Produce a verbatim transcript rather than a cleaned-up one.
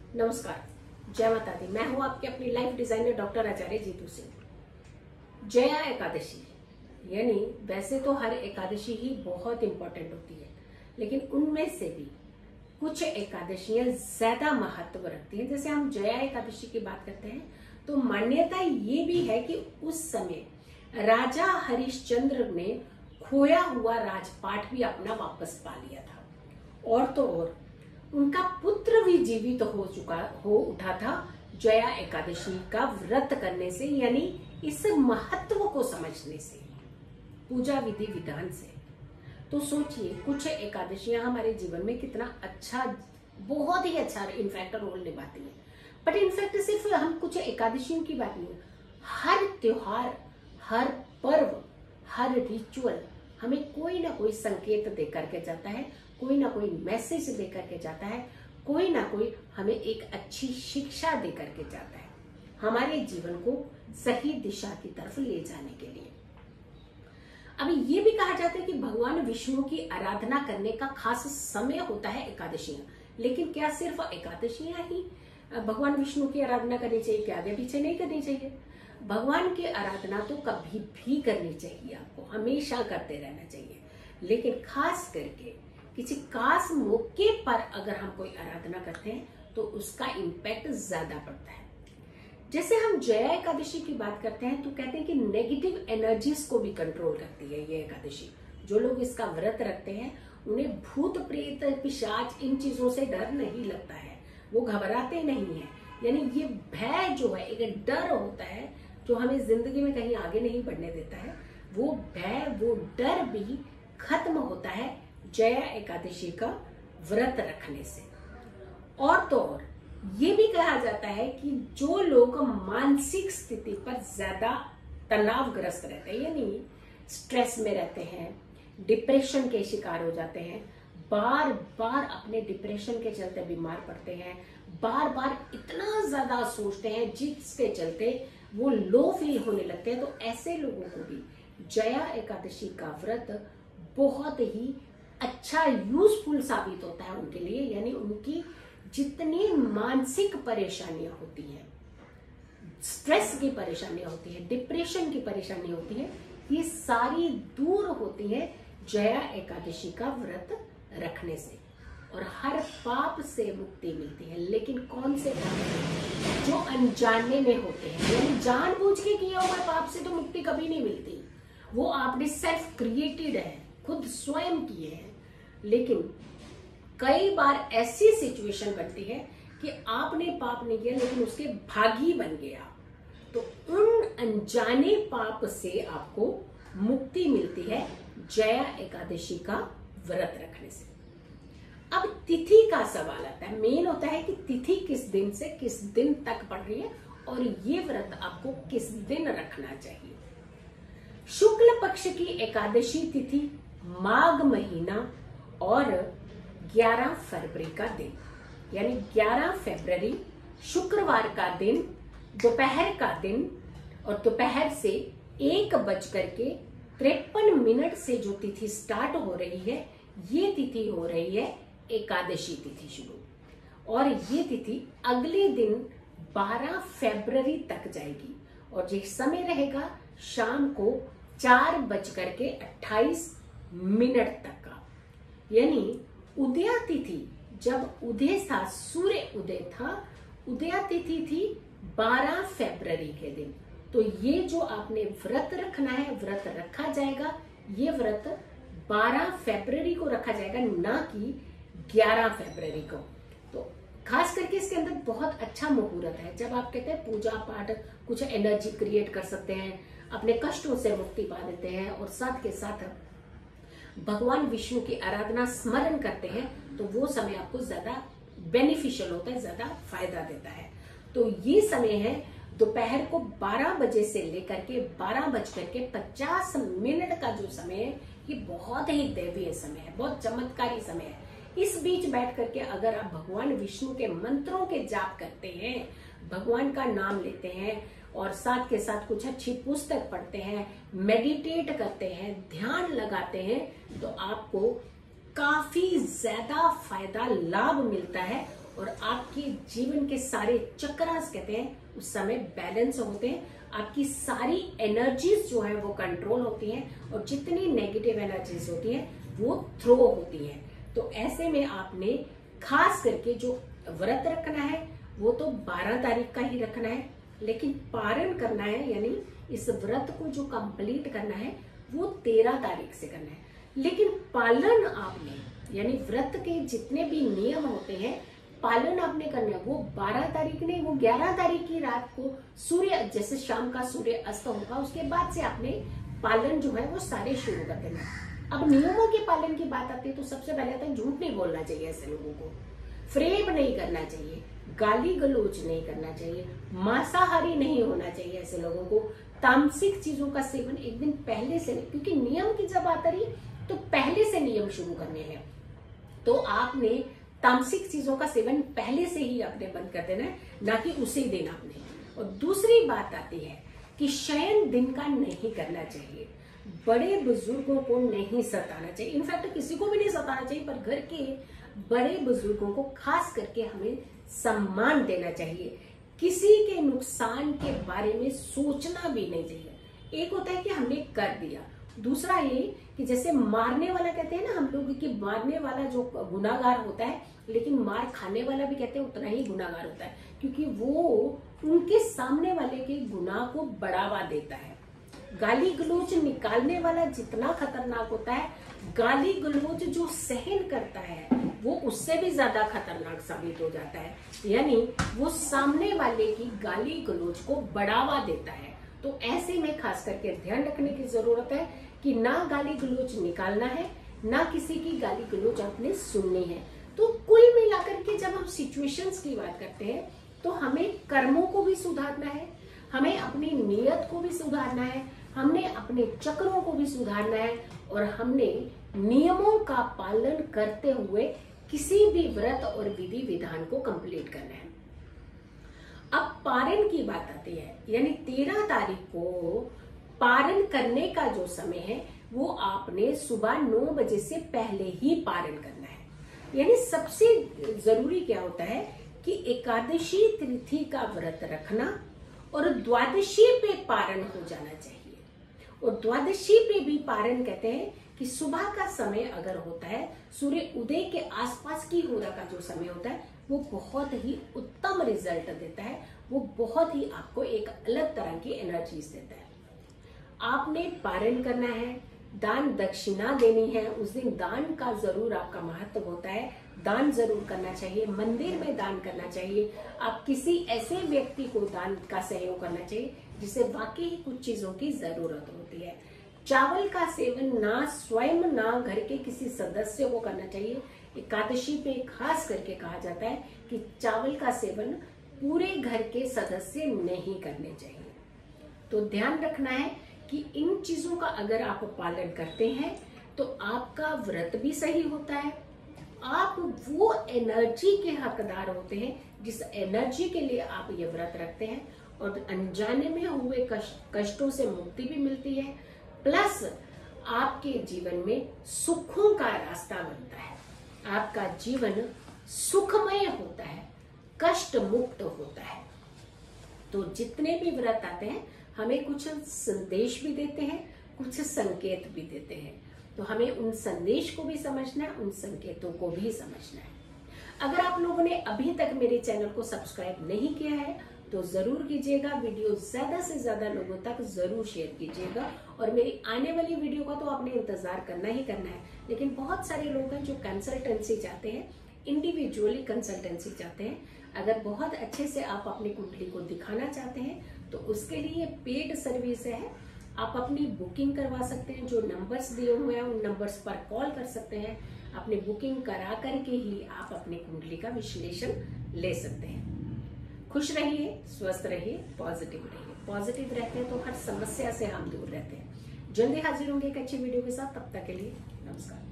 नमस्कार, जय माता दी। मैं हूं आपके अपनी life designer doctor Acharya Jitu Singh. Jaya Ekadashi यानी वैसे तो हर एकादशी ही बहुत इंपॉर्टेंट होती है, लेकिन उनमें से भी कुछ एकादशियां ज्यादा महत्व रखती हैं। जैसे हम जया एकादशी की बात करते हैं तो मान्यता ये भी है कि उस समय राजा हरिश्चंद्र ने खोया हुआ राजपाट भी अपना वापस पा लिया था, और तो और उनका पुत्र भी जीवित हो चुका हो उठा था जया एकादशी का व्रत करने से, यानी इस महत्व को समझने से, पूजा विधि विधान से। तो सोचिए, कुछ एकादशियां हमारे जीवन में कितना अच्छा, बहुत ही अच्छा इनफैक्ट रोल निभाती है। बट इनफैक्ट सिर्फ हम कुछ एकादशियों की बात नहीं, हर त्योहार, हर पर्व, हर रिचुअल हमें कोई ना कोई संकेत दे करके जाता है, कोई ना कोई मैसेज दे करके जाता है, कोई ना कोई हमें एक अच्छी शिक्षा दे करके जाता है, हमारे जीवन को सही दिशा की तरफ ले जाने के लिए। अभी ये भी कहा जाता है कि भगवान विष्णु की आराधना करने का खास समय होता है एकादशियां, लेकिन क्या सिर्फ एकादशियां ही भगवान विष्णु की आराधना करनी चाहिए? क्या आगे पीछे नहीं करनी चाहिए? भगवान की आराधना तो कभी भी करनी चाहिए, आपको हमेशा करते रहना चाहिए, लेकिन खास करके किसी खास मौके पर अगर हम कोई आराधना करते हैं तो उसका इम्पैक्ट ज्यादा पड़ता है। जैसे हम जया एकादशी की बात करते हैं तो कहते हैं कि नेगेटिव एनर्जीज को भी कंट्रोल करती है ये एकादशी। जो लोग इसका व्रत रखते हैं उन्हें भूत प्रेत पिशाच इन चीजों से डर नहीं लगता है, वो घबराते नहीं है। यानी ये भय जो है, एक डर होता है जो हमें जिंदगी में कहीं आगे नहीं बढ़ने देता है, वो भय, वो डर भी खत्म होता है जया एकादशी का व्रत रखने से। और तो और ये भी कहा जाता है कि जो लोग मानसिक स्थिति पर ज्यादा तनावग्रस्त रहते हैं, यानी स्ट्रेस में रहते हैं, डिप्रेशन के शिकार हो जाते हैं, बार बार अपने डिप्रेशन के चलते बीमार पड़ते हैं, बार बार इतना ज्यादा सोचते हैं जिसके चलते वो लो फील होने लगते हैं, तो ऐसे लोगों को भी जया एकादशी का व्रत बहुत ही अच्छा यूजफुल साबित होता है उनके लिए। यानी उनकी जितनी मानसिक परेशानियां होती हैं, स्ट्रेस की परेशानियां होती है, डिप्रेशन की परेशानी होती है, ये सारी दूर होती है जया एकादशी का व्रत रखने से, और हर पाप से मुक्ति मिलती है। लेकिन कौन से पाप? जो अनजाने में होते हैं, यानी जानबूझ के किया हुआ पाप से तो मुक्ति कभी नहीं मिलती, वो आपने सेल्फ क्रिएटेड है, खुद स्वयं किए हैं। लेकिन कई बार ऐसी सिचुएशन बनती है कि आपने पाप नहीं किया लेकिन उसके भागी बन गया, तो उन अनजाने पाप से आपको मुक्ति मिलती है जया एकादशी का व्रत रखने से। अब तिथि का सवाल आता है, मेन होता है कि तिथि किस दिन से किस दिन तक पड़ रही है और ये व्रत आपको किस दिन रखना चाहिए। शुक्ल पक्ष की एकादशी तिथि माघ महीना और ग्यारह फरवरी का दिन, यानी ग्यारह फरवरी शुक्रवार का दिन, दोपहर का दिन, और दोपहर से एक बज करके तिरपन मिनट से जो तिथि स्टार्ट हो रही है, ये तिथि हो रही है एकादशी तिथि शुरू, और ये तिथि अगले दिन बारह फरवरी तक जाएगी, और ये समय रहेगा शाम को चार बज करके अट्ठाईस मिनट तक का। यानी उदया तिथि, जब उदय था, सूर्य उदय था, उदया तिथि थी बारह फरवरी के दिन। तो ये जो आपने व्रत रखना है, व्रत रखा जाएगा, ये व्रत बारह फरवरी को रखा जाएगा, ना कि ग्यारह फरवरी को। तो खास करके इसके अंदर बहुत अच्छा मुहूर्त है, जब आप कहते हैं पूजा पाठ, कुछ एनर्जी क्रिएट कर सकते हैं, अपने कष्टों से मुक्ति पा देते हैं, और साथ के साथ भगवान विष्णु की आराधना स्मरण करते हैं, तो वो समय आपको ज्यादा बेनिफिशियल होता है, ज्यादा फायदा देता है। तो ये समय है दोपहर को बारह बजे से लेकर के बारह बज करके पचास मिनट का जो समय है, ये बहुत ही दैवीय समय है, बहुत चमत्कारी समय है। इस बीच बैठ करके अगर आप भगवान विष्णु के मंत्रों के जाप करते हैं, भगवान का नाम लेते हैं, और साथ के साथ कुछ अच्छी पुस्तक पढ़ते हैं, मेडिटेट करते हैं, ध्यान लगाते हैं, तो आपको काफी ज्यादा फायदा लाभ मिलता है और आपके जीवन के सारे चक्रास कहते हैं उस समय बैलेंस होते हैं, आपकी सारी एनर्जीज जो है वो कंट्रोल होती हैं और जितनी नेगेटिव एनर्जीज होती हैं वो थ्रो होती हैं। तो ऐसे में आपने खास करके जो व्रत रखना है वो तो बारह तारीख का ही रखना है, लेकिन पारण करना है यानी इस व्रत को जो कंप्लीट करना है वो तेरह तारीख से करना है। लेकिन पालन आपने यानी व्रत के जितने भी नियम होते हैं पालन आपने करना है वो बारह तारीख नहीं, वो ग्यारह तारीख की रात को सूर्य जैसे शाम का सूर्य अस्त होगा उसके बाद से आपने पालन जो है वो सारे शुरू कर देना है। अब नियमों के पालन की बात आती है तो सबसे पहले आता है झूठ नहीं बोलना चाहिए, ऐसे लोगों को फ्रेब नहीं करना चाहिए, गाली गलौज नहीं करना चाहिए, मांसाहारी नहीं होना चाहिए, ऐसे लोगों को तामसिक चीजों का सेवन एक दिन पहले से नहीं, क्योंकि नियम की जब बात आ रही तो पहले से नियम शुरू करने हैं। तो आपने तामसिक चीजों का सेवन पहले से ही आपने बंद कर देना है, ना कि उसी दिन आपने। और दूसरी बात आती है कि शयन दिन का नहीं करना चाहिए, बड़े बुजुर्गों को नहीं सताना चाहिए, इनफैक्ट किसी को भी नहीं सताना चाहिए, पर घर के बड़े बुजुर्गों को खास करके हमें सम्मान देना चाहिए। किसी के नुकसान के बारे में सोचना भी नहीं चाहिए। एक होता है कि हमने कर दिया, दूसरा ये कि जैसे मारने वाला कहते हैं ना हम लोग कि मारने वाला जो गुनाहगार होता है, लेकिन मार खाने वाला भी कहते हैं उतना ही गुनाहगार होता है, क्योंकि वो उनके सामने वाले के गुनाह को बढ़ावा देता है। गाली गलौज निकालने वाला जितना खतरनाक होता है, गाली गलौज जो सहन करता है वो उससे भी ज्यादा खतरनाक साबित हो जाता है, यानी वो सामने वाले की गाली गलौज को बढ़ावा देता है। तो ऐसे में खास करके ध्यान रखने की जरूरत है कि ना गाली गलौज निकालना है, ना किसी की गाली गलौज आपने सुननी है। तो कुल मिलाकर के जब हम सिचुएशंस की बात करते हैं तो हमें कर्मों को भी सुधारना है, हमें अपनी नीयत को भी सुधारना है, हमने अपने चक्रों को भी सुधारना है और हमने नियमों का पालन करते हुए किसी भी व्रत और विधि विधान को कंप्लीट करना है। अब पारण की बात आती है, यानी तेरह तारीख को पारण करने का जो समय है वो आपने सुबह नौ बजे से पहले ही पारण करना है। यानी सबसे जरूरी क्या होता है कि एकादशी तिथि का व्रत रखना और द्वादशी पे पारण हो जाना चाहिए। और द्वादशी पे भी पारण कहते हैं कि सुबह का समय अगर होता है, सूर्य उदय के आसपास की होरा का जो समय होता है वो बहुत ही उत्तम रिजल्ट देता है, वो बहुत ही आपको एक अलग तरह की एनर्जीज देता है। आपने पारण करना है, दान दक्षिणा देनी है, उस दिन दान का जरूर आपका महत्व होता है, दान जरूर करना चाहिए, मंदिर में दान करना चाहिए, आप किसी ऐसे व्यक्ति को दान का सहयोग करना चाहिए जिसे वाकई ही कुछ चीजों की जरूरत होती है। चावल का सेवन ना स्वयं ना घर के किसी सदस्य को करना चाहिए। एकादशी पे खास करके कहा जाता है कि चावल का सेवन पूरे घर के सदस्य नहीं करने चाहिए। तो ध्यान रखना है कि इन चीजों का अगर आप पालन करते हैं तो आपका व्रत भी सही होता है, आप वो एनर्जी के हकदार होते हैं जिस एनर्जी के लिए आप ये व्रत रखते हैं, और अनजाने में हुए कष्ट, कष्टों से मुक्ति भी मिलती है, प्लस आपके जीवन में सुखों का रास्ता बनता है, आपका जीवन सुखमय होता है, कष्ट मुक्त होता है। तो जितने भी व्रत आते हैं हमें कुछ संदेश भी देते हैं, कुछ संकेत भी देते हैं, तो हमें उन संदेश को भी समझना है, उन संकेतों को भी समझना है। अगर आप लोगों ने अभी तक मेरे चैनल को सब्सक्राइब नहीं किया है तो जरूर कीजिएगा, वीडियो ज्यादा से ज्यादा लोगों तक जरूर शेयर कीजिएगा, और मेरी आने वाली वीडियो का तो आपने इंतजार करना ही करना है। लेकिन बहुत सारे लोग हैं जो कंसल्टेंसी चाहते हैं, इंडिविजुअली कंसल्टेंसी चाहते हैं। अगर बहुत अच्छे से आप अपनी कुंडली को दिखाना चाहते हैं तो उसके लिए पेड सर्विस है, आप अपनी बुकिंग करवा सकते हैं, जो नंबर्स दिए हुए हैं उन नंबर्स पर कॉल कर सकते हैं, अपनी बुकिंग करा करके ही आप अपनी कुंडली का विश्लेषण ले सकते हैं। खुश रहिए, स्वस्थ रहिए, पॉजिटिव रहिए। पॉजिटिव रहते हैं तो हर समस्या से हम दूर रहते हैं। जल्दी हाजिर होंगे एक अच्छी वीडियो के साथ, तब तक के लिए नमस्कार।